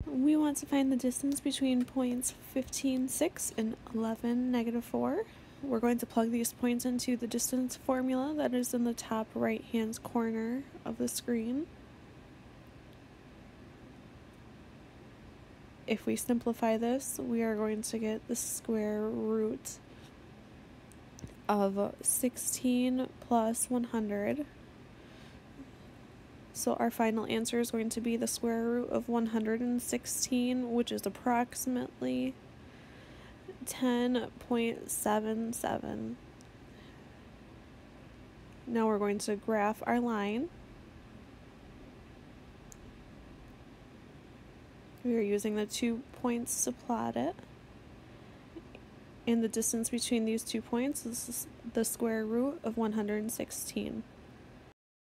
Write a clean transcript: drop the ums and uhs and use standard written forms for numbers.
We want to find the distance between points 15, 6 and 11, negative 4. We're going to plug these points into the distance formula that is in the top right-hand corner of the screen. If we simplify this, we are going to get the square root of 16 plus 100. So our final answer is going to be the square root of 116, which is approximately 10.77. Now we're going to graph our line. We are using the 2 points to plot it. And the distance between these 2 points is the square root of 116.